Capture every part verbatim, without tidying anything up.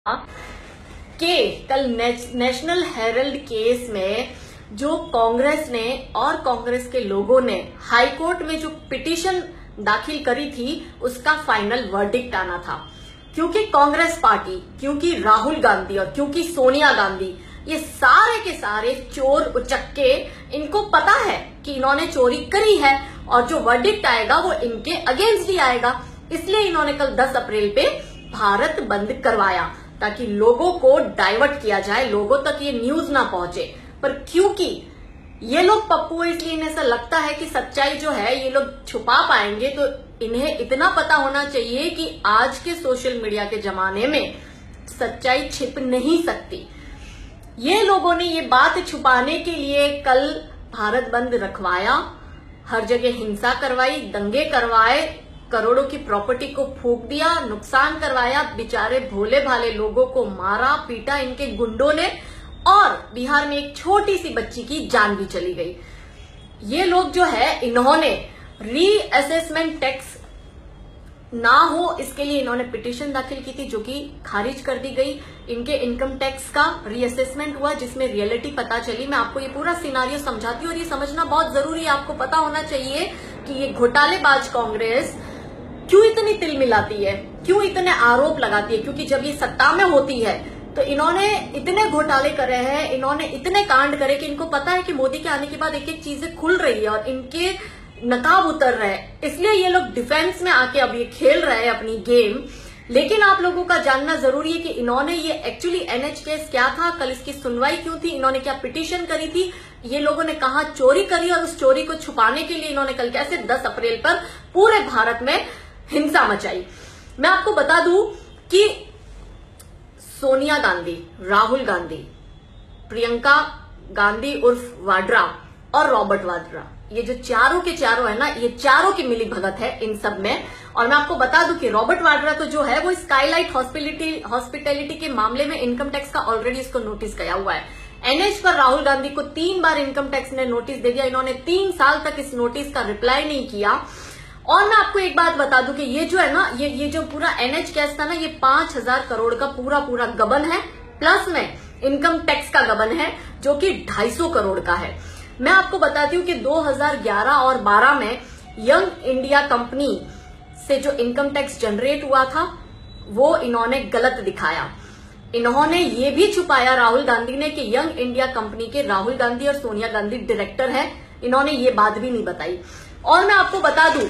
कि कल national Herald case में जो कांग्रेस ने और कांग्रेस के लोगों ने हाई कोर्ट में जो पिटीशन दाखिल करी थी उसका फाइनल वर्डिक्ट आना था। क्योंकि कांग्रेस पार्टी, क्योंकि राहुल गांधी और क्योंकि सोनिया गांधी ये सारे के सारे चोर उचक्के, इनको पता है कि इन्होंने चोरी करी है और जो वर्डिक्ट आएगा वो इनके अगेंस्ट ही आएगा। इसलिए इन्होंने कल दस अप्रैल पे भारत बंद करवाया ताकि लोगों को डाइवर्ट किया जाए, लोगों तक ये न्यूज ना पहुंचे। पर क्योंकि ये लोग पप्पू है इसलिए इन्हें ऐसा लगता है कि सच्चाई जो है ये लोग छुपा पाएंगे, तो इन्हें इतना पता होना चाहिए कि आज के सोशल मीडिया के जमाने में सच्चाई छिप नहीं सकती। ये लोगों ने ये बात छुपाने के लिए कल भारत बंद रखवाया, हर जगह हिंसा करवाई, दंगे करवाए, करोड़ों की प्रॉपर्टी को फूंक दिया, नुकसान करवाया, बेचारे भोले भाले लोगों को मारा पीटा इनके गुंडों ने, और बिहार में एक छोटी सी बच्ची की जान भी चली गई। ये लोग जो है इन्होंने रीअसेसमेंट टैक्स ना हो इसके लिए इन्होंने पिटीशन दाखिल की थी जो कि खारिज कर दी गई। इनके इनकम टैक्स का रीअसेसमेंट हुआ जिसमें रियलिटी पता चली। मैं आपको ये पूरा सिनारियो समझाती हूँ और ये समझना बहुत जरूरी है। आपको पता होना चाहिए कि ये घोटालेबाज कांग्रेस क्यों इतनी तिल मिलाती है, क्यों इतने आरोप लगाती है। क्योंकि जब ये सत्ता में होती है तो इन्होंने इतने घोटाले करे हैं, इन्होंने इतने कांड करे कि इनको पता है कि मोदी के आने के बाद एक एक चीजें खुल रही है और इनके नकाब उतर रहे हैं। इसलिए ये लोग डिफेंस में आके अब ये खेल रहे हैं अपनी गेम। लेकिन आप लोगों का जानना जरूरी है कि इन्होंने ये एक्चुअली एनएच केस क्या था, कल इसकी सुनवाई क्यों थी, इन्होंने क्या पिटीशन करी थी, ये लोगों ने कहा चोरी करी और उस चोरी को छुपाने के लिए इन्होंने कल कैसे दस अप्रैल पर पूरे भारत में हिंसा मचाई। मैं आपको बता दूं कि सोनिया गांधी, राहुल गांधी, प्रियंका गांधी उर्फ वाड्रा और रॉबर्ट वाड्रा, ये जो चारों के चारों है ना, ये चारों की मिली भगत है इन सब में। और मैं आपको बता दूं कि रॉबर्ट वाड्रा तो जो है वो स्काईलाइट हॉस्पिटलिटी हॉस्पिटैलिटी के मामले में इनकम टैक्स का ऑलरेडी इसको नोटिस गया हुआ है। एनएच पर राहुल गांधी को तीन बार इनकम टैक्स ने नोटिस दे दिया, इन्होंने तीन साल तक इस नोटिस का रिप्लाई नहीं किया। और मैं आपको एक बात बता दूं कि ये जो है ना, ये ये जो पूरा एनएच केस था ना, ये पांच हजार करोड़ का पूरा पूरा गबन है, प्लस में इनकम टैक्स का गबन है जो कि ढाई सौ करोड़ का है। मैं आपको बताती हूँ कि दो हज़ार ग्यारह और बारह में यंग इंडिया कंपनी से जो इनकम टैक्स जनरेट हुआ था वो इन्होंने गलत दिखाया। इन्होंने ये भी छुपाया राहुल गांधी ने कि यंग इंडिया कंपनी के राहुल गांधी और सोनिया गांधी डायरेक्टर है, इन्होंने ये बात भी नहीं बताई। और मैं आपको बता दूं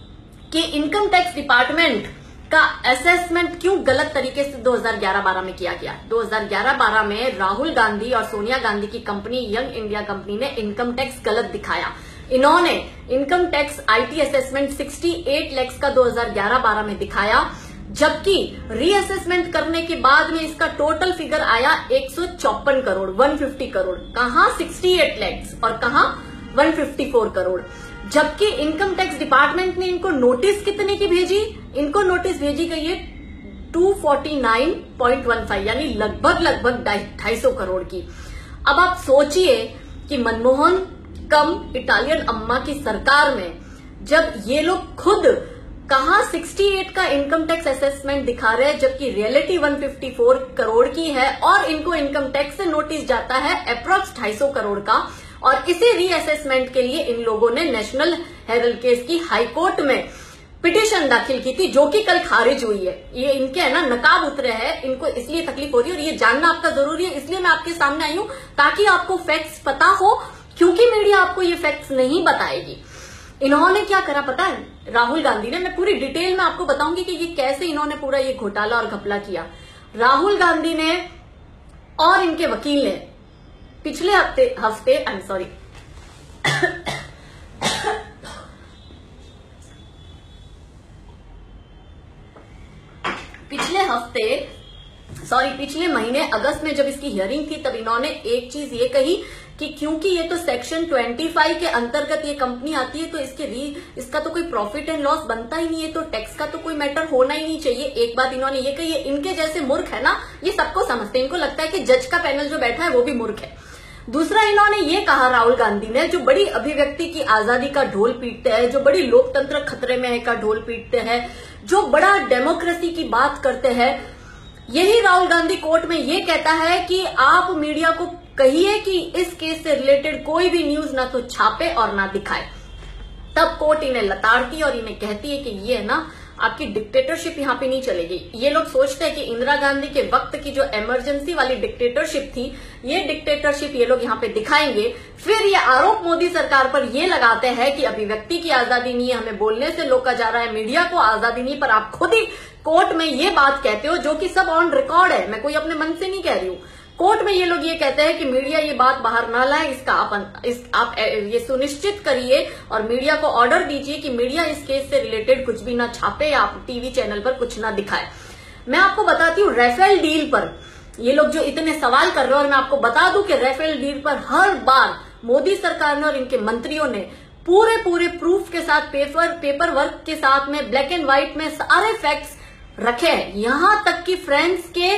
कि इनकम टैक्स डिपार्टमेंट का असेसमेंट क्यों गलत तरीके से दो हज़ार ग्यारह बारह में किया गया। दो हज़ार ग्यारह बारह में राहुल गांधी और सोनिया गांधी की कंपनी यंग इंडिया कंपनी ने इनकम टैक्स गलत दिखाया। इन्होंने इनकम टैक्स आईटी असेसमेंट अड़सठ लाख का दो हज़ार ग्यारह बारह में दिखाया, जबकि रीअसेसमेंट करने के बाद में इसका टोटल फिगर आया एक सौ चौपन करोड़, एक सौ पचास करोड़। कहां अड़सठ लाख और कहां एक सौ चौवन करोड़। जबकि इनकम टैक्स डिपार्टमेंट ने इनको नोटिस कितने की भेजी, इनको नोटिस भेजी गई है दो सौ उनचास पॉइंट एक पाँच, यानी लगभग लगभग ढाई सौ करोड़ की। अब आप सोचिए कि मनमोहन कम इटालियन अम्मा की सरकार में जब ये लोग खुद कहां अड़सठ का इनकम टैक्स असेसमेंट दिखा रहे हैं, जबकि रियलिटी एक सौ चौवन करोड़ की है और इनको इनकम टैक्स से नोटिस जाता है अप्रोक्स ढाई सौ करोड़ का। और इसी रीअसेसमेंट के लिए इन लोगों ने नेशनल हेरल्ड केस की हाई कोर्ट में पिटीशन दाखिल की थी जो कि कल खारिज हुई है। ये इनके है ना नकाब उतरे हैं, इनको इसलिए तकलीफ हो रही है और ये जानना आपका जरूरी है। इसलिए मैं आपके सामने आई हूं ताकि आपको फैक्ट्स पता हो, क्योंकि मीडिया आपको ये फैक्ट्स नहीं बताएगी। इन्होंने क्या करा पता है राहुल गांधी ने, मैं पूरी डिटेल में आपको बताऊंगी कि ये कैसे इन्होंने पूरा ये घोटाला और घपला किया। राहुल गांधी ने और इनके वकील ने पिछले हफ्ते हफ्ते आई एम सॉरी पिछले हफ्ते सॉरी पिछले महीने अगस्त में जब इसकी हियरिंग थी तब इन्होंने एक चीज ये कही कि क्योंकि ये तो सेक्शन पच्चीस के अंतर्गत ये कंपनी आती है तो इसके री इसका तो कोई प्रॉफिट एंड लॉस बनता ही नहीं है, तो टैक्स का तो कोई मैटर होना ही नहीं चाहिए। एक बात इन्होंने ये कही है। इनके जैसे मूर्ख है ना, ये सबको समझते हैं, इनको लगता है कि जज का पैनल जो बैठा है वो भी मूर्ख है। दूसरा इन्होंने ये कहा राहुल गांधी ने, जो बड़ी अभिव्यक्ति की आजादी का ढोल पीटते हैं, जो बड़ी लोकतंत्र खतरे में है का ढोल पीटते हैं, जो बड़ा डेमोक्रेसी की बात करते हैं, यही राहुल गांधी कोर्ट में ये कहता है कि आप मीडिया को कहिए कि इस केस से रिलेटेड कोई भी न्यूज ना तो छापे और ना दिखाए। तब कोर्ट इन्हें लताड़ती और इन्हें कहती है कि ये है ना आपकी डिक्टेटरशिप यहाँ पे नहीं चलेगी। ये लोग सोचते हैं कि इंदिरा गांधी के वक्त की जो इमरजेंसी वाली डिक्टेटरशिप थी, ये डिक्टेटरशिप ये लोग यहाँ पे दिखाएंगे। फिर ये आरोप मोदी सरकार पर ये लगाते हैं कि अभिव्यक्ति की आजादी नहीं है, हमें बोलने से रोका जा रहा है, मीडिया को आजादी नहीं, पर आप खुद ही कोर्ट में ये बात कहते हो, जो कि सब ऑन रिकॉर्ड है, मैं कोई अपने मन से नहीं कह रही हूँ। कोर्ट में ये लोग ये कहते हैं कि मीडिया ये बात बाहर ना लाए, इसका आप इस, आप ये सुनिश्चित करिए और मीडिया को ऑर्डर दीजिए कि मीडिया इस केस से रिलेटेड कुछ भी ना छापे या टीवी चैनल पर कुछ ना दिखाए। मैं आपको बताती हूँ राफेल डील पर ये लोग जो इतने सवाल कर रहे हो, और मैं आपको बता दूं कि राफेल डील पर हर बार मोदी सरकार ने और इनके मंत्रियों ने पूरे पूरे प्रूफ के साथ, पेपर पेपर वर्क के साथ में, ब्लैक एंड व्हाइट में सारे फैक्ट्स रखे हैं। यहां तक कि फ्रांस के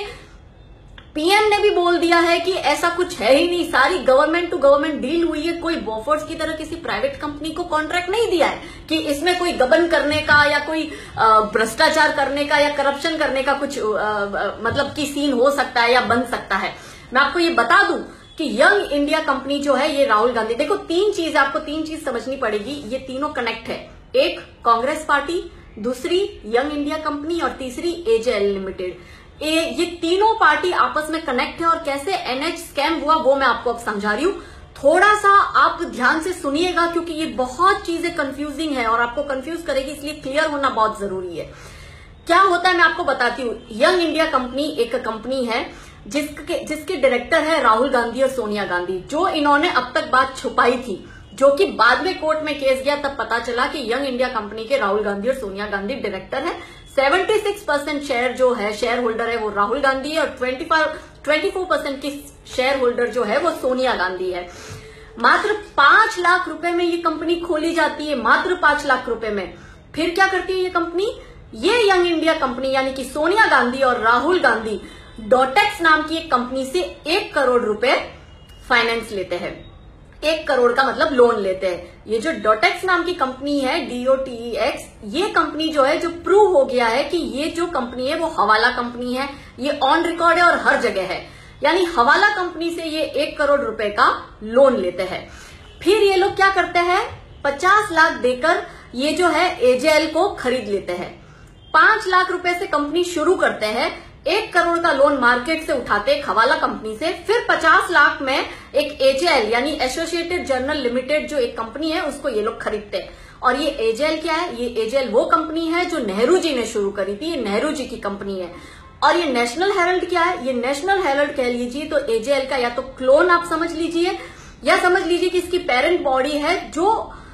पीएम ने भी बोल दिया है कि ऐसा कुछ है ही नहीं, सारी गवर्नमेंट टू गवर्नमेंट डील हुई है, कोई बोफोर्स की तरह किसी प्राइवेट कंपनी को कॉन्ट्रैक्ट नहीं दिया है कि इसमें कोई गबन करने का या कोई भ्रष्टाचार करने का या करप्शन करने का कुछ आ, मतलब की सीन हो सकता है या बन सकता है। मैं आपको ये बता दूं कि यंग इंडिया कंपनी जो है ये राहुल गांधी, देखो तीन चीज, आपको तीन चीज समझनी पड़ेगी, ये तीनों कनेक्ट है। एक कांग्रेस पार्टी, दूसरी यंग इंडिया कंपनी और तीसरी एजेएल लिमिटेड। ए, ये तीनों पार्टी आपस में कनेक्ट है और कैसे एनएच स्कैम हुआ वो मैं आपको अब समझा रही हूं। थोड़ा सा आप ध्यान से सुनिएगा क्योंकि ये बहुत चीजें कंफ्यूजिंग है और आपको कंफ्यूज करेगी, इसलिए क्लियर होना बहुत जरूरी है। क्या होता है मैं आपको बताती हूँ। यंग इंडिया कंपनी एक कंपनी है जिसके जिसके डायरेक्टर है राहुल गांधी और सोनिया गांधी, जो इन्होंने अब तक बात छुपाई थी, जो कि बाद में कोर्ट में केस गया तब पता चला कि यंग इंडिया कंपनी के राहुल गांधी और सोनिया गांधी डायरेक्टर है। छिहत्तर परसेंट शेयर जो है, शेयर होल्डर है वो राहुल गांधी है और चौबीस परसेंट की शेयर होल्डर जो है वो सोनिया गांधी है। मात्र पांच लाख रुपए में ये कंपनी खोली जाती है, मात्र पांच लाख रुपए में। फिर क्या करती है ये कंपनी, ये यंग इंडिया कंपनी यानी कि सोनिया गांधी और राहुल गांधी डोटेक्स नाम की एक कंपनी से एक करोड़ रुपए फाइनेंस लेते हैं। एक करोड़ का मतलब लोन लेते हैं। ये जो डोटेक्स नाम की कंपनी है, डीओटीईएक्स, ये कंपनी जो है, जो प्रूव हो गया है कि ये जो कंपनी है वो हवाला कंपनी है, ये ऑन रिकॉर्ड है और हर जगह है। यानी हवाला कंपनी से ये एक करोड़ रुपए का लोन लेते हैं। फिर ये लोग क्या करते हैं, पचास लाख देकर ये जो है एजेएल को खरीद लेते हैं। पांच लाख रुपए से कंपनी शुरू करते हैं, एक करोड़ का लोन मार्केट से उठाते एक हवाला कंपनी से, फिर पचास लाख में एक एजेएल यानी एसोसिएटेड जर्नल लिमिटेड जो एक कंपनी है उसको ये लोग खरीदते हैं। और ये एजेएल क्या है, ये एजेएल वो कंपनी है जो नेहरू जी ने शुरू करी थी, ये नेहरू जी की कंपनी है। और ये नेशनल हेराल्ड क्या है, ये नेशनल हेराल्ड कह लीजिए तो एजेएल का या तो क्लोन आप समझ लीजिए, या समझ लीजिए कि इसकी पेरेंट बॉडी है जो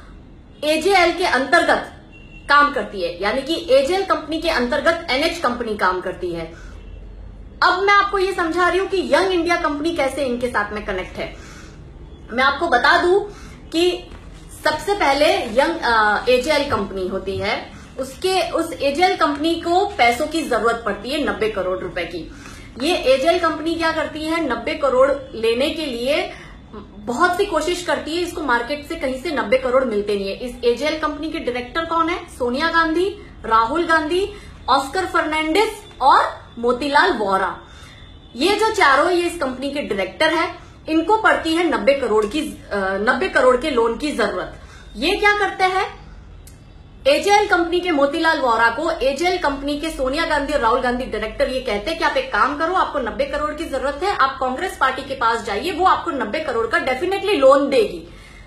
एजेएल के अंतर्गत काम करती है, यानी कि एजेएल कंपनी के अंतर्गत एनएच कंपनी काम करती है। अब मैं आपको ये समझा रही हूं कि यंग इंडिया कंपनी कैसे इनके साथ में कनेक्ट है। मैं आपको बता दूं कि सबसे पहले यंग एजेएल कंपनी होती है, उसके उस एजेएल कंपनी को पैसों की जरूरत पड़ती है नब्बे करोड़ रुपए की। ये एजेएल कंपनी क्या करती है, नब्बे करोड़ लेने के लिए बहुत सी कोशिश करती है, इसको मार्केट से कहीं से नब्बे करोड़ मिलते नहीं है। इस एजेएल कंपनी के डायरेक्टर कौन है, सोनिया गांधी, राहुल गांधी, ऑस्कर फर्नांडिस और मोतीलाल वोरा। ये जो चारों ये इस कंपनी के डायरेक्टर है, इनको पड़ती है नब्बे करोड़ की नब्बे करोड़ के लोन की जरूरत। ये क्या करते हैं, एजेएल कंपनी के मोतीलाल वोरा को एजेएल कंपनी के सोनिया गांधी और राहुल गांधी डायरेक्टर ये कहते हैं कि आप एक काम करो, आपको नब्बे करोड़ की जरूरत है, आप कांग्रेस पार्टी के पास जाइए, वो आपको नब्बे करोड़ का डेफिनेटली लोन देगी।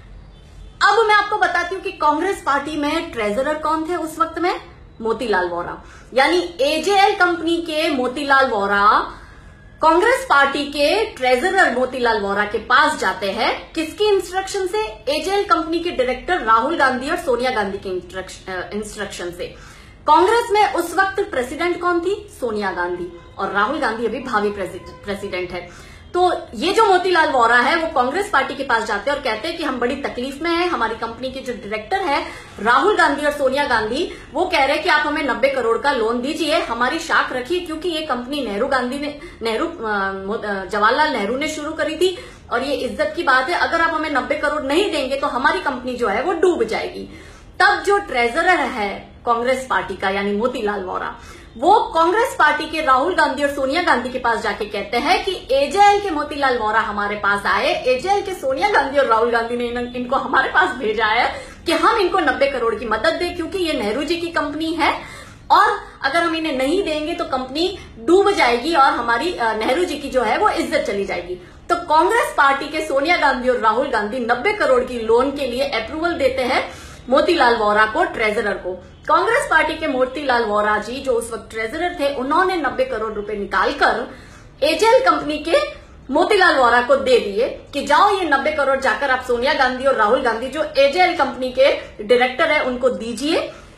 अब मैं आपको बताती हूँ कि कांग्रेस पार्टी में ट्रेजरर कौन थे उस वक्त में, मोतीलाल वोरा। यानी एजेएल कंपनी के मोतीलाल वोरा कांग्रेस पार्टी के ट्रेजरर मोतीलाल वोरा के पास जाते हैं, किसकी इंस्ट्रक्शन से, एजेएल कंपनी के डायरेक्टर राहुल गांधी और सोनिया गांधी के इंस्ट्रक्शन से। कांग्रेस में उस वक्त प्रेसिडेंट कौन थी, सोनिया गांधी, और राहुल गांधी अभी भावी प्रेसिडेंट है। तो ये जो मोतीलाल वोरा है वो कांग्रेस पार्टी के पास जाते हैं और कहते हैं कि हम बड़ी तकलीफ में हैं, हमारी कंपनी के जो डायरेक्टर है राहुल गांधी और सोनिया गांधी वो कह रहे हैं कि आप हमें नब्बे करोड़ का लोन दीजिए, हमारी शाख रखिए, क्योंकि ये कंपनी नेहरू गांधी ने नेहरू जवाहरलाल नेहरू ने शुरू करी थी और ये इज्जत की बात है, अगर आप हमें नब्बे करोड़ नहीं देंगे तो हमारी कंपनी जो है वो डूब जाएगी। तब जो ट्रेजरर है कांग्रेस पार्टी का यानी मोतीलाल वोरा, वो कांग्रेस पार्टी के राहुल गांधी और सोनिया गांधी के पास जाके कहते हैं कि एजेएल के मोतीलाल वोरा हमारे पास आए, एजेएल के सोनिया गांधी और राहुल गांधी ने इन, इनको हमारे पास भेजा है कि हम इनको नब्बे करोड़ की मदद दें, क्योंकि ये नेहरू जी की कंपनी है और अगर हम इन्हें नहीं देंगे तो कंपनी डूब जाएगी और हमारी नेहरू जी की जो है वो इज्जत चली जाएगी। तो कांग्रेस पार्टी के सोनिया गांधी और राहुल गांधी नब्बे करोड़ की लोन के लिए अप्रूवल देते हैं मोतीलाल वोरा को, ट्रेजरर को। कांग्रेस पार्टी के मोतीलाल वोरा जी जो उस वक्त ट्रेजरर थे, उन्होंने नब्बे करोड़ रुपए निकालकर एजेएल कंपनी के मोतीलाल वोरा को दे दिए कि जाओ ये नब्बे करोड़ जाकर आप सोनिया गांधी और राहुल गांधी जो एजेएल कंपनी के डायरेक्टर है उनको दीजिए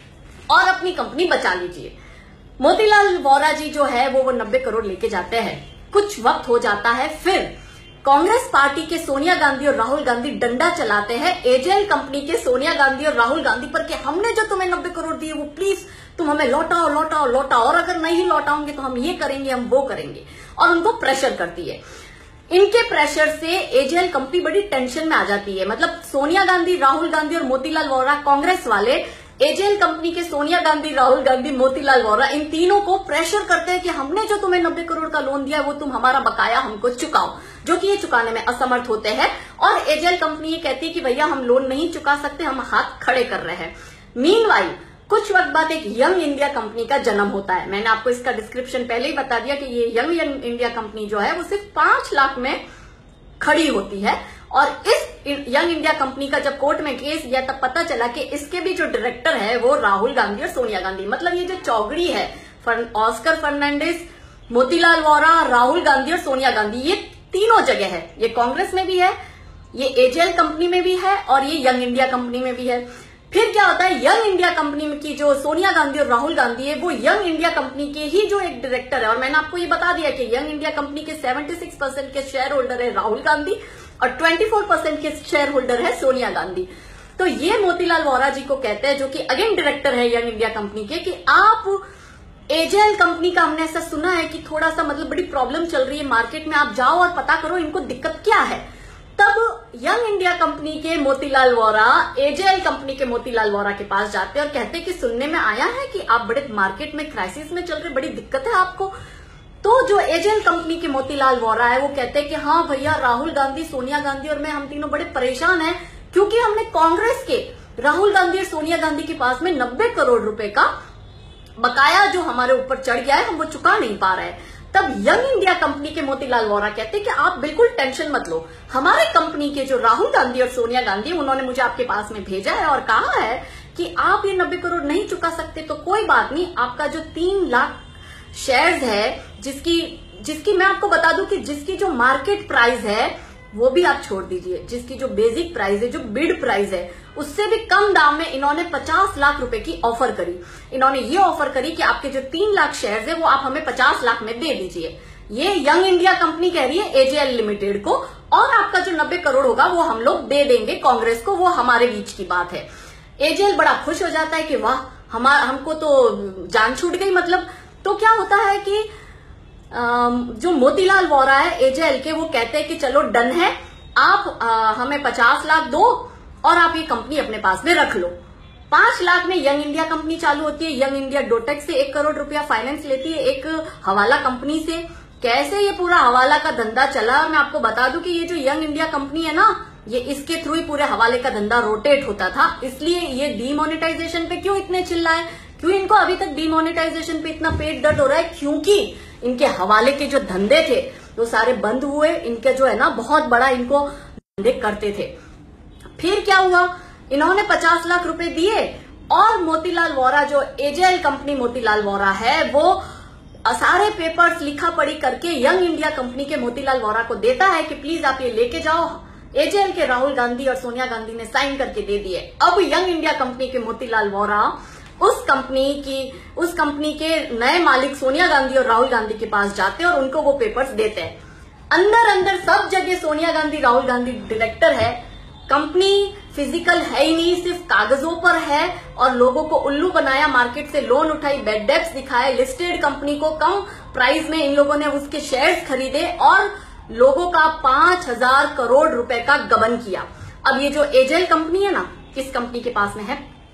और अपनी कंपनी बचा लीजिए। मोतीलाल वोरा जी जो है वो वो नब्बे करोड़ लेके जाते हैं। कुछ वक्त हो जाता है, फिर कांग्रेस पार्टी के सोनिया गांधी और राहुल गांधी डंडा चलाते हैं एजेएल कंपनी के सोनिया गांधी और राहुल गांधी पर कि हमने जो तुम्हें नब्बे करोड़ दिए वो प्लीज तुम हमें लौटाओ लौटाओ लौटाओ, और अगर नहीं लौटाओगे तो हम ये करेंगे हम वो करेंगे, और उनको प्रेशर करती है। इनके प्रेशर से एजेएल कंपनी बड़ी टेंशन में आ जाती है। मतलब सोनिया गांधी, राहुल गांधी और मोतीलाल वोरा कांग्रेस वाले एजेएल कंपनी के सोनिया गांधी, राहुल गांधी, मोतीलाल वोरा इन तीनों को प्रेशर करते हैं कि हमने जो तुम्हें नब्बे करोड़ का लोन दिया है वो तुम हमारा बकाया हमको चुकाओ, जो कि ये चुकाने में असमर्थ होते हैं। और एजेएल कंपनी ये कहती है कि भैया हम लोन नहीं चुका सकते, हम हाथ खड़े कर रहे हैं। मीनवाइल कुछ वक्त बाद एक यंग इंडिया कंपनी का जन्म होता है। मैंने आपको इसका डिस्क्रिप्शन पहले ही बता दिया कि ये यंग इंडिया कंपनी जो है वो सिर्फ पांच लाख में खड़ी होती है। और इस यंग इंडिया कंपनी का जब कोर्ट में केस गया तब पता चला कि इसके भी जो डायरेक्टर है वो राहुल गांधी और सोनिया गांधी, मतलब ये जो चौगड़ी है ऑस्कर फर्नांडिस, मोतीलाल वोरा, राहुल गांधी और सोनिया गांधी, ये तीनों जगह है। ये कांग्रेस में भी है, ये एजेएल कंपनी में भी है और ये यंग इंडिया कंपनी में भी है। फिर क्या होता है, यंग इंडिया कंपनी की जो सोनिया गांधी और राहुल गांधी है वो यंग इंडिया कंपनी के ही जो एक डायरेक्टर है, और मैंने आपको ये बता दिया कि यंग इंडिया कंपनी के छिहत्तर परसेंट के शेयर होल्डर है राहुल गांधी और चौबीस परसेंट के शेयर होल्डर है सोनिया गांधी। तो ये मोतीलाल वोरा जी को कहते हैं, जो कि अगेन डायरेक्टर है यंग इंडिया कंपनी के, कि आप एजेएल कंपनी का हमने ऐसा सुना है कि थोड़ा सा मतलब बड़ी प्रॉब्लम चल रही है मार्केट में, आप जाओ और पता करो इनको दिक्कत क्या है। तब यंग इंडिया कंपनी के मोतीलाल वोरा एजेएल कंपनी के मोतीलाल वोरा के पास जाते हैं और कहते हैं कि सुनने में आया है कि आप बड़े मार्केट में क्राइसिस में चल रहे, बड़ी दिक्कत है आपको। तो जो एजेएल कंपनी के मोतीलाल वोरा है वो कहते हैं कि हाँ भैया, राहुल गांधी, सोनिया गांधी और मैं, हम तीनों बड़े परेशान हैं क्योंकि हमने कांग्रेस के राहुल गांधी और सोनिया गांधी के पास में नब्बे करोड़ रुपए का बकाया जो हमारे ऊपर चढ़ गया है, हम वो चुका नहीं पा रहे हैं। तब यंग इंडिया कंपनी के मोतीलाल वोरा कहते हैं कि आप बिल्कुल टेंशन मत लो, हमारे कंपनी के जो राहुल गांधी और सोनिया गांधी, उन्होंने मुझे आपके पास में भेजा है और कहा है कि आप ये नब्बे करोड़ नहीं चुका सकते तो कोई बात नहीं, आपका जो तीन लाख शेयर्स है, जिसकी जिसकी मैं आपको बता दूं कि जिसकी जो मार्केट प्राइस है वो भी आप छोड़ दीजिए, जिसकी जो बेसिक प्राइस है, जो बिड प्राइस है, उससे भी कम दाम में इन्होंने पचास लाख रुपए की ऑफर करी। इन्होंने ये ऑफर करी कि आपके जो तीन लाख शेयर्स है वो आप हमें पचास लाख में दे दीजिए। ये यंग इंडिया कंपनी कह रही है एजेएल लिमिटेड को, और आपका जो नब्बे करोड़ होगा वो हम लोग दे देंगे कांग्रेस को, वो हमारे बीच की बात है। एजेएल बड़ा खुश हो जाता है कि वाह, हमारा हमको तो जान छूट गई। मतलब तो क्या होता है कि जो मोतीलाल वोरा है एजेएल के, वो कहते हैं कि चलो डन है, आप आ, हमें पचास लाख दो और आप ये कंपनी अपने पास में रख लो। पांच लाख में यंग इंडिया कंपनी चालू होती है। यंग इंडिया डोटेक से एक करोड़ रुपया फाइनेंस लेती है एक हवाला कंपनी से। कैसे ये पूरा हवाला का धंधा चला, मैं आपको बता दूं कि ये जो यंग इंडिया कंपनी है ना, ये इसके थ्रू ही पूरे हवाले का धंधा रोटेट होता था। इसलिए ये डीमोनेटाइजेशन पे क्यों इतने चिल्लाए, क्यों इनको अभी तक डीमोनेटाइजेशन पे इतना पेट दर्द हो रहा है, क्योंकि इनके हवाले के जो धंधे थे वो सारे बंद हुए। इनके जो है ना बहुत बड़ा इनको धंधे करते थे। फिर क्या हुआ, इन्होंने पचास लाख रुपए दिए और मोतीलाल वोरा जो एजेएल कंपनी मोतीलाल वोरा है वो सारे पेपर्स लिखा पढ़ी करके यंग इंडिया कंपनी के मोतीलाल वोरा को देता है कि प्लीज आप ये लेके जाओ। एजेएल के राहुल गांधी और सोनिया गांधी ने साइन करके दे दिए। अब यंग इंडिया कंपनी के मोतीलाल वोरा उस कंपनी की उस कंपनी के नए मालिक सोनिया गांधी और राहुल गांधी के पास जाते हैं और उनको वो पेपर्स देते हैं। अंदर अंदर सब जगह सोनिया गांधी, राहुल गांधी डायरेक्टर है। कंपनी फिजिकल है ही नहीं, सिर्फ कागजों पर है, और लोगों को उल्लू बनाया, मार्केट से लोन उठाई, बेड डेप्स दिखाए, लिस्टेड कंपनी को कम प्राइस में इन लोगों ने उसके शेयर्स खरीदे और लोगों का पांच हजार करोड़ रुपए का गबन किया। अब ये जो एजेएल कंपनी है ना, किस कंपनी के पास में है,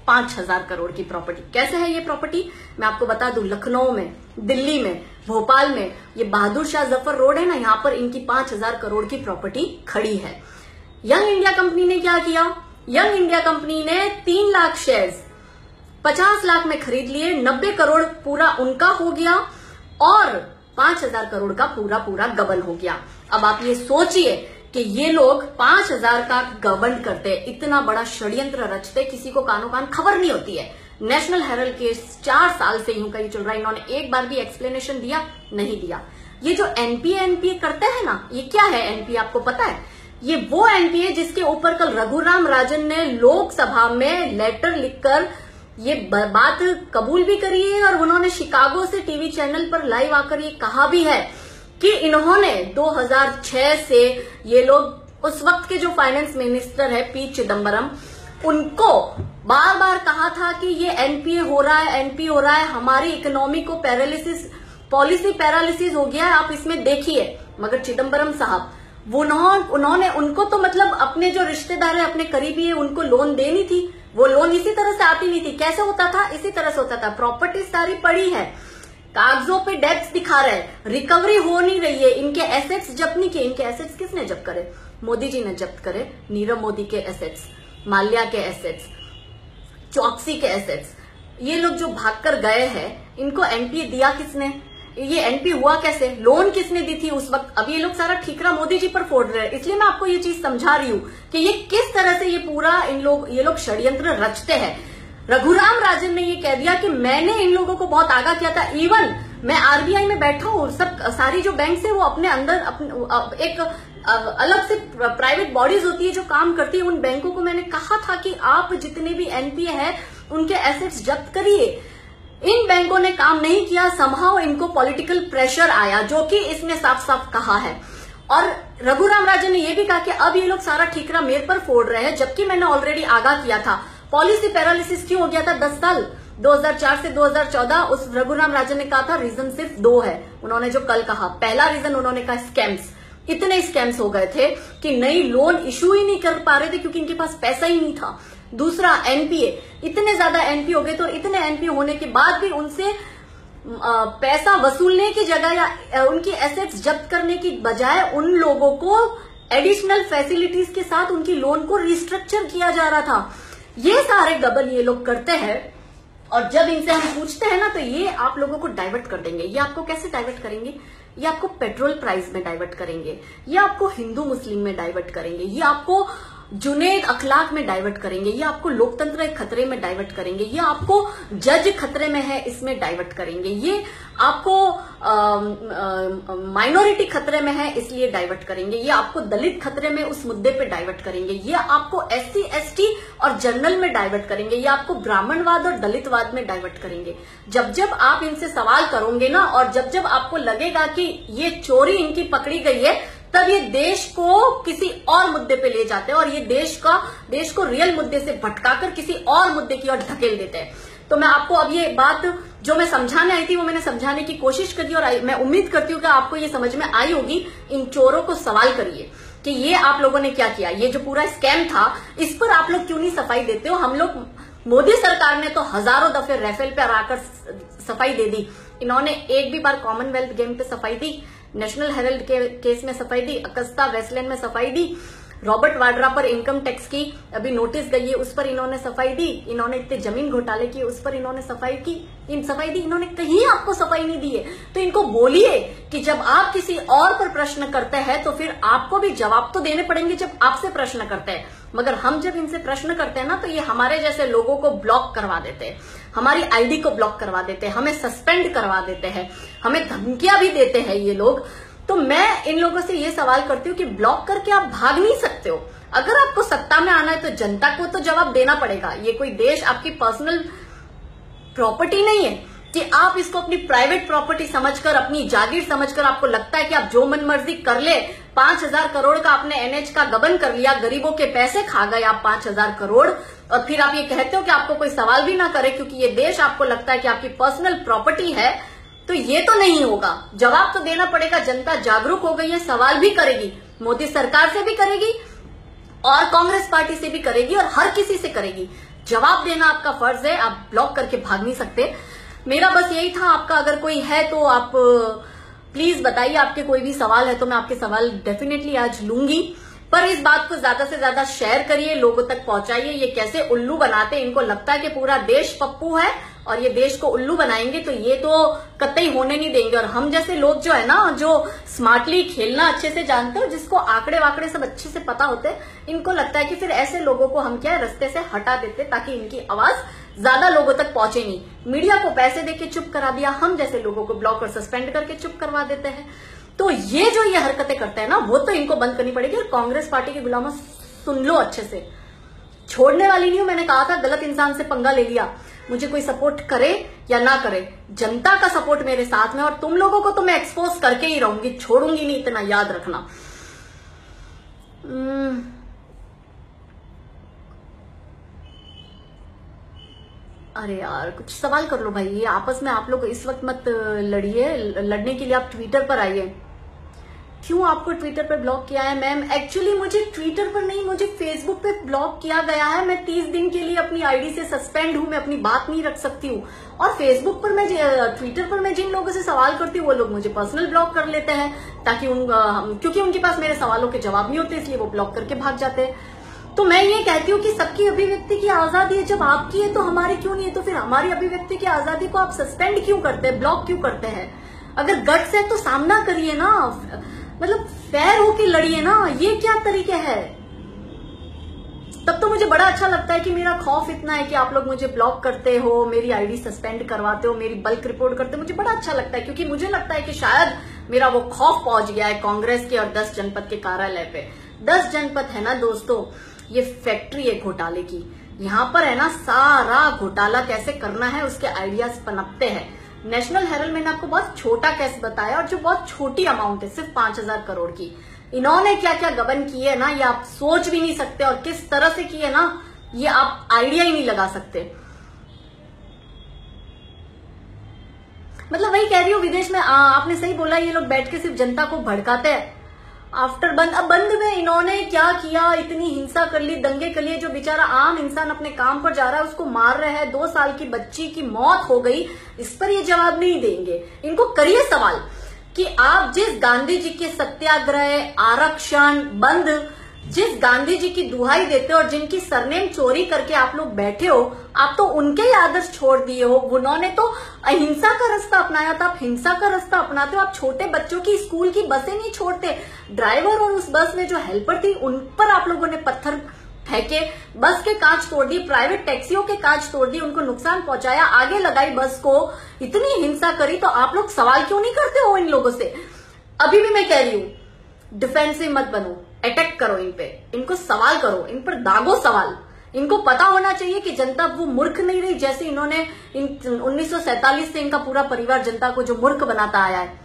पांच हजार करोड़ की प्रॉपर्टी। कैसे है ये प्रॉपर्टी, मैं आपको बता दूं, लखनऊ में, दिल्ली में, भोपाल में, ये बहादुर शाह जफर रोड है ना, यहां पर इनकी पांच हजार करोड़ की प्रॉपर्टी खड़ी है। यंग इंडिया कंपनी ने क्या किया, यंग इंडिया कंपनी ने तीन लाख शेयर्स पचास लाख में खरीद लिए, नब्बे करोड़ पूरा उनका हो गया और पांच हजार करोड़ का पूरा पूरा गबन हो गया। अब आप ये सोचिए कि ये लोग पांच हजार का गबन करते, इतना बड़ा षड्यंत्र रचते, किसी को कानो कान खबर नहीं होती है। नेशनल हेरल्ड केस चार साल से यूं कहीं चल रहा है, इन्होंने एक बार भी एक्सप्लेनेशन दिया नहीं दिया। ये जो एनपीए एनपीए करते हैं ना, ये क्या है एनपीए आपको पता है? ये वो एनपीए जिसके ऊपर कल रघुराम राजन ने लोकसभा में लेटर लिखकर ये बात कबूल भी करी है और उन्होंने शिकागो से टीवी चैनल पर लाइव आकर ये कहा भी है कि इन्होंने दो हज़ार छह से ये लोग, उस वक्त के जो फाइनेंस मिनिस्टर है पी चिदम्बरम, उनको बार बार कहा था कि ये एनपीए हो रहा है, एनपीए हो रहा है, हमारी इकोनॉमी को पैरालिसिस, पॉलिसी पैरालिसिस हो गया है, आप इसमें देखिए। मगर चिदम्बरम साहब, वो उन्होंने उनको तो मतलब अपने जो रिश्तेदार है, अपने करीबी है, उनको लोन देनी थी, वो लोन इसी तरह से आती नहीं थी। कैसे होता था? इसी तरह से होता था, प्रॉपर्टी सारी पड़ी है, कागजों पे डेब्ट्स दिखा रहे हैं, रिकवरी हो नहीं रही है, इनके एसेट्स जब्त नहीं किए। इनके एसेट्स किसने जब्त करे? मोदी जी ने जब्त करे। नीरव मोदी के एसेट्स, माल्या के एसेट्स, चौकसी के एसेट्स, ये लोग जो भागकर गए हैं, इनको एनपीए दिया किसने? ये एनपीए हुआ कैसे? लोन किसने दी थी उस वक्त? अब ये लोग सारा ठीकरा मोदी जी पर फोड़ रहे हैं। इसलिए मैं आपको ये चीज समझा रही हूं कि ये किस तरह से ये पूरा इन लोग ये लोग षड्यंत्र रचते हैं। रघुराम राजन ने ये कह दिया कि मैंने इन लोगों को बहुत आगाह किया था। इवन मैं आरबीआई में बैठा हूं, सब सारी जो बैंक है वो अपने अंदर अपने, एक अलग से प्राइवेट बॉडीज होती है जो काम करती है, उन बैंकों को मैंने कहा था कि आप जितने भी एनपीए है उनके एसेट्स जब्त करिए। इन बैंकों ने काम नहीं किया, समहाउ इनको पॉलिटिकल प्रेशर आया, जो कि इसने साफ साफ कहा है। और रघुराम राजन ने यह भी कहा कि अब ये लोग सारा ठीकरा मेरे पर फोड़ रहे हैं, जबकि मैंने ऑलरेडी आगाह किया था। पॉलिसी पैरालिसिस क्यों हो गया था दस साल, दो हज़ार चार से दो हज़ार चौदह? उस रघुराम राजन ने कहा था रीजन सिर्फ दो है, उन्होंने जो कल कहा। पहला रीजन उन्होंने कहा स्कैम्स, इतने स्कैम्स हो गए थे कि नई लोन इशू ही नहीं कर पा रहे थे क्योंकि इनके पास पैसा ही नहीं था। दूसरा एनपीए, इतने ज्यादा एनपीए हो गए, तो इतने एनपीए होने के बाद भी उनसे पैसा वसूलने की जगह या उनकी एसेट्स जब्त करने की बजाय उन लोगों को एडिशनल फैसिलिटीज के साथ उनकी लोन को रिस्ट्रक्चर किया जा रहा था। ये सारे गबन ये लोग करते हैं और जब इनसे हम पूछते हैं ना, तो ये आप लोगों को डाइवर्ट कर देंगे। ये आपको कैसे डाइवर्ट करेंगे? ये आपको पेट्रोल प्राइस में डाइवर्ट करेंगे, ये आपको हिंदू मुस्लिम में डाइवर्ट करेंगे, ये आपको जुनेद अखलाक में डाइवर्ट करेंगे, ये आपको लोकतंत्र खतरे में डाइवर्ट करेंगे, ये आपको जज खतरे में है इसमें डाइवर्ट करेंगे, ये आपको माइनॉरिटी खतरे में है इसलिए डाइवर्ट करेंगे, ये आपको दलित खतरे में उस मुद्दे पे डाइवर्ट करेंगे, ये आपको एससी एसटी और जनरल में डाइवर्ट करेंगे, ये आपको ब्राह्मणवाद और दलितवाद में डाइवर्ट करेंगे। जब जब आप इनसे सवाल करोगे ना, और जब जब आपको लगेगा कि ये चोरी इनकी पकड़ी गई है, तब ये देश को किसी और मुद्दे पे ले जाते हैं और ये देश का देश को रियल मुद्दे से भटकाकर किसी और मुद्दे की ओर धकेल देते हैं। तो मैं आपको अब ये बात जो मैं समझाने आई थी वो मैंने समझाने की कोशिश करी और मैं उम्मीद करती हूँ कि आपको ये समझ में आई होगी। इन चोरों को सवाल करिए कि ये आप लोगों ने क्या किया, ये जो पूरा स्कैम था इस पर आप लोग क्यों नहीं सफाई देते हो। हम लोग, मोदी सरकार ने तो हजारों दफे राफेल पे आकर सफाई दे दी, इन्होंने एक भी बार कॉमनवेल्थ गेम पे सफाई दी, नेशनल हेरल्ड के केस में सफाई दी, अगस्ता वेस्टलैंड में सफाई दी, रॉबर्ट वाड्रा पर इनकम टैक्स की अभी नोटिस गई है उस पर इन्होंने सफाई दी, इन्होंने इतने जमीन घोटाले किए उस पर इन्होंने सफाई की, इन सफाई दी, इन्होंने कहीं आपको सफाई नहीं दी है। तो इनको बोलिए कि जब आप किसी और पर प्रश्न करते हैं तो फिर आपको भी जवाब तो देने पड़ेंगे जब आपसे प्रश्न करते हैं। मगर हम जब इनसे प्रश्न करते हैं ना, तो ये हमारे जैसे लोगों को ब्लॉक करवा देते हैं, हमारी आईडी को ब्लॉक करवा देते हैं, हमें सस्पेंड करवा देते हैं, हमें धमकियां भी देते हैं ये लोग। तो मैं इन लोगों से ये सवाल करती हूँ कि ब्लॉक करके आप भाग नहीं सकते हो। अगर आपको सत्ता में आना है तो जनता को तो जवाब देना पड़ेगा। ये कोई देश आपकी पर्सनल प्रॉपर्टी नहीं है कि आप इसको अपनी प्राइवेट प्रॉपर्टी समझकर, अपनी जागीर समझकर आपको लगता है कि आप जो मन मर्जी कर ले। पांच हजार करोड़ का आपने एनएच का गबन कर लिया, गरीबों के पैसे खा गए आप पांच हजार करोड़, और फिर आप ये कहते हो कि आपको कोई सवाल भी ना करे क्योंकि ये देश आपको लगता है कि आपकी पर्सनल प्रॉपर्टी है। तो ये तो नहीं होगा, जवाब तो देना पड़ेगा। जनता जागरूक हो गई है, सवाल भी करेगी, मोदी सरकार से भी करेगी और कांग्रेस पार्टी से भी करेगी और हर किसी से करेगी। जवाब देना आपका फर्ज है, आप ब्लॉक करके भाग नहीं सकते। मेरा बस यही था, आपका अगर कोई है तो आप प्लीज बताइए, आपके कोई भी सवाल है तो मैं आपके सवाल डेफिनेटली आज लूंगी। पर इस बात को ज्यादा से ज्यादा शेयर करिए, लोगों तक पहुंचाइए। ये कैसे उल्लू बनाते हैं, इनको लगता है कि पूरा देश पप्पू है और ये देश को उल्लू बनाएंगे, तो ये तो कतई होने नहीं देंगे। और हम जैसे लोग जो है ना, जो स्मार्टली खेलना अच्छे से जानते हो, जिसको आंकड़े वाकड़े सब अच्छे से पता होते हैं, इनको लगता है कि फिर ऐसे लोगों को हम क्या है रास्ते से हटा देते ताकि इनकी आवाज ज्यादा लोगों तक पहुंचे नहीं। मीडिया को पैसे देके चुप करा दिया, हम जैसे लोगों को ब्लॉक और सस्पेंड करके चुप करवा देते हैं। तो ये जो ये हरकतें करते हैं ना, वो तो इनको बंद करनी पड़ेगी। और कांग्रेस पार्टी के गुलामों, सुन लो अच्छे से, छोड़ने वाली नहीं हूं। मैंने कहा था गलत इंसान से पंगा ले लिया, मुझे कोई सपोर्ट करे या ना करे, जनता का सपोर्ट मेरे साथ में, और तुम लोगों को तो मैं एक्सपोज करके ही रहूंगी, छोड़ूंगी नहीं, इतना याद रखना। अरे यार कुछ सवाल कर लो भाई, ये आपस में आप लोग इस वक्त मत लड़िए, लड़ने के लिए आप ट्विटर पर आइए। क्यों आपको ट्विटर पर ब्लॉक किया है मैम? एक्चुअली मुझे ट्विटर पर नहीं, मुझे फेसबुक पे ब्लॉक किया गया है। मैं तीस दिन के लिए अपनी आईडी से सस्पेंड हूं, मैं अपनी बात नहीं रख सकती हूँ। और फेसबुक पर मैं, ट्विटर पर मैं जिन लोगों से सवाल करती हूँ वो लोग मुझे पर्सनल ब्लॉक कर लेते हैं, ताकि उन क्योंकि उनके पास मेरे सवालों के जवाब नहीं होते, इसलिए वो ब्लॉक करके भाग जाते हैं। तो मैं ये कहती हूँ कि सबकी अभिव्यक्ति की आजादी है, जब आपकी है तो हमारी क्यों नहीं है? तो फिर हमारी अभिव्यक्ति की आजादी को आप सस्पेंड क्यों करते हैं, ब्लॉक क्यों करते हैं? अगर गट्स है तो सामना करिए ना, मतलब फेयर होके लड़िए ना, ये क्या तरीके है? तब तो मुझे बड़ा अच्छा लगता है कि मेरा खौफ इतना है कि आप लोग मुझे ब्लॉक करते हो, मेरी आईडी सस्पेंड करवाते हो, मेरी बल्क रिपोर्ट करते हो, मुझे बड़ा अच्छा लगता है, क्योंकि मुझे लगता है कि शायद मेरा वो खौफ पहुंच गया है कांग्रेस के और दस जनपद के कार्यालय पे। दस जनपद है ना दोस्तों, ये फैक्ट्री है घोटाले की। यहाँ पर है ना सारा घोटाला कैसे करना है उसके आइडियाज पनपते हैं। नेशनल हेरल्ड मैंने आपको बहुत छोटा केस बताया, और जो बहुत छोटी अमाउंट है, सिर्फ पांच हजार करोड़ की, इन्होंने क्या क्या गबन की है ना, ये आप सोच भी नहीं सकते। और किस तरह से की है ना, ये आप आइडिया ही नहीं लगा सकते। मतलब वही कह रही हूँ, विदेश में आ, आपने सही बोला, ये लोग बैठ के सिर्फ जनता को भड़काते हैं। आफ्टर बंद, अब बंद में इन्होंने क्या किया, इतनी हिंसा कर ली, दंगे कर लिए, जो बेचारा आम इंसान अपने काम पर जा रहा है उसको मार रहे हैं, दो साल की बच्ची की मौत हो गई, इस पर ये जवाब नहीं देंगे। इनको करिए सवाल कि आप जिस गांधी जी के सत्याग्रह, आरक्षण, बंद, जिस गांधी जी की दुहाई देते हो और जिनकी सरनेम चोरी करके आप लोग बैठे हो, आप तो उनके ही आदर्श छोड़ दिए हो। उन्होंने तो अहिंसा का रास्ता अपनाया था, आप हिंसा का रास्ता अपनाते हो। आप छोटे बच्चों की स्कूल की बसें नहीं छोड़ते, ड्राइवर और उस बस में जो हेल्पर थी उन पर आप लोगों ने पत्थर फेंके, बस के कांच तोड़ दिए, प्राइवेट टैक्सियों के कांच तोड़ दिए, उनको नुकसान पहुंचाया, आगे लगाई बस को, इतनी हिंसा करी। तो आप लोग सवाल क्यों नहीं करते हो इन लोगों से? अभी भी मैं कह रही हूं, डिफेंसिव मत बनो, अटैक करो इन पे, इनको सवाल करो, इन पर दागो सवाल। इनको पता होना चाहिए कि जनता वो मूर्ख नहीं रही, जैसे इन्होंने इन उन्नीस सौ सैतालीस से इनका पूरा परिवार जनता को जो मूर्ख बनाता आया है।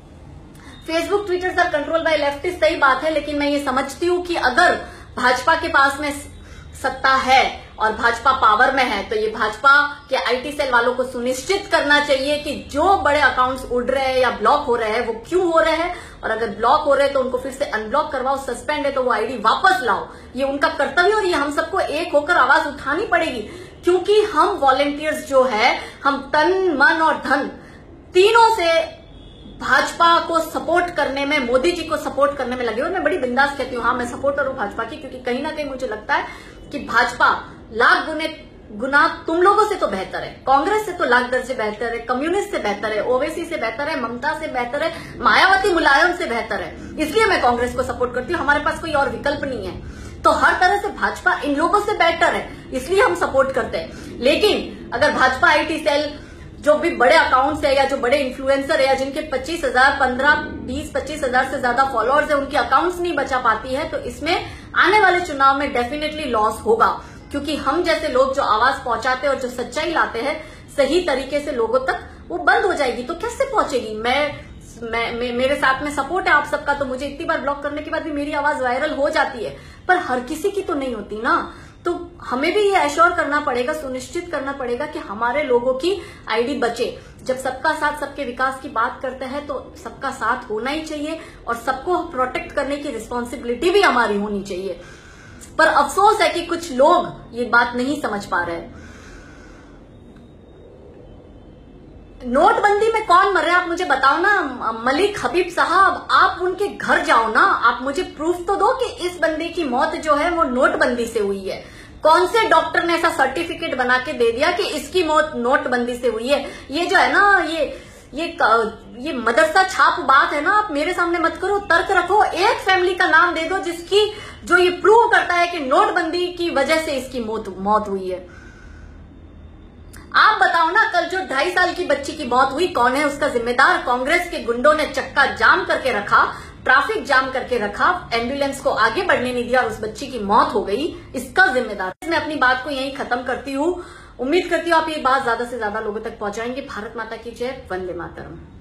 Facebook Twitter sir control by leftist, सही बात है, लेकिन मैं ये समझती हूं कि अगर भाजपा के पास में सत्ता है और भाजपा पावर में है, तो ये भाजपा के आईटी सेल वालों को सुनिश्चित करना चाहिए कि जो बड़े अकाउंट्स उड़ रहे हैं या ब्लॉक हो रहे हैं वो क्यों हो रहे हैं, और अगर ब्लॉक हो रहे हैं तो उनको फिर से अनब्लॉक करवाओ, सस्पेंड है तो वो आईडी वापस लाओ। ये उनका कर्तव्य और ये हम सबको एक होकर आवाज उठानी पड़ेगी, क्योंकि हम वॉलेंटियर्स जो है, हम तन मन और धन तीनों से भाजपा को सपोर्ट करने में, मोदी जी को सपोर्ट करने में लगे। और मैं बड़ी बिंदास कहती हूँ, हाँ मैं सपोर्टर हूँ भाजपा की, क्योंकि कहीं ना कहीं मुझे लगता है कि भाजपा लाख गुने गुना तुम लोगों से तो बेहतर है, कांग्रेस से तो लाख दर्जे बेहतर है, कम्युनिस्ट से बेहतर है, ओवैसी से बेहतर है, ममता से बेहतर है, मायावती मुलायम से बेहतर है। इसलिए मैं कांग्रेस को सपोर्ट करती हूँ, हमारे पास कोई और विकल्प नहीं है। तो हर तरह से भाजपा इन लोगों से बेहतर है, इसलिए हम सपोर्ट करते हैं। लेकिन अगर भाजपा आईटी सेल जो भी बड़े अकाउंट्स है या जो बड़े इन्फ्लुएंसर है या जिनके पच्चीस हजार पंद्रह बीस पच्चीस हजार से ज्यादा फॉलोअर्स है, उनके अकाउंट्स नहीं बचा पाती है, तो इसमें आने वाले चुनाव में डेफिनेटली लॉस होगा। क्योंकि हम जैसे लोग जो आवाज पहुंचाते हैं और जो सच्चाई लाते हैं सही तरीके से लोगों तक, वो बंद हो जाएगी। तो कैसे पहुंचेगी? मैं, मैं, मैं मेरे साथ में सपोर्ट है आप सबका, तो मुझे इतनी बार ब्लॉक करने के बाद भी मेरी आवाज वायरल हो जाती है, पर हर किसी की तो नहीं होती ना। तो हमें भी ये एश्योर करना पड़ेगा, सुनिश्चित करना पड़ेगा कि हमारे लोगों की आईडी बचे। जब सबका साथ सबके विकास की बात करते हैं तो सबका साथ होना ही चाहिए और सबको प्रोटेक्ट करने की रिस्पॉन्सिबिलिटी भी हमारी होनी चाहिए। पर अफसोस है कि कुछ लोग ये बात नहीं समझ पा रहे हैं। नोटबंदी में कौन मर रहा है आप मुझे बताओ ना। मलिक हबीब साहब, आप उनके घर जाओ ना, आप मुझे प्रूफ तो दो कि इस बंदे की मौत जो है वो नोटबंदी से हुई है। कौन से डॉक्टर ने ऐसा सर्टिफिकेट बना के दे दिया कि इसकी मौत नोटबंदी से हुई है? ये जो है ना, ये ये ये मदरसा छाप बात है ना, आप मेरे सामने मत करो, तर्क रखो। एक फैमिली का नाम दे दो जिसकी जो ये प्रूव करता है कि नोटबंदी की वजह से इसकी मौत मौत हुई है। आप बताओ ना, कल जो ढाई साल की बच्ची की मौत हुई, कौन है उसका जिम्मेदार? कांग्रेस के गुंडों ने चक्का जाम करके रखा, ट्रैफिक जाम करके रखा, एम्बुलेंस को आगे बढ़ने नहीं दिया और उस बच्ची की मौत हो गई। इसका जिम्मेदार। मैं अपनी बात को यहीं खत्म करती हूँ। उम्मीद करती हूँ आप ये बात ज्यादा से ज्यादा लोगों तक पहुंचाएंगे। भारत माता की जय, वंदे मातरम।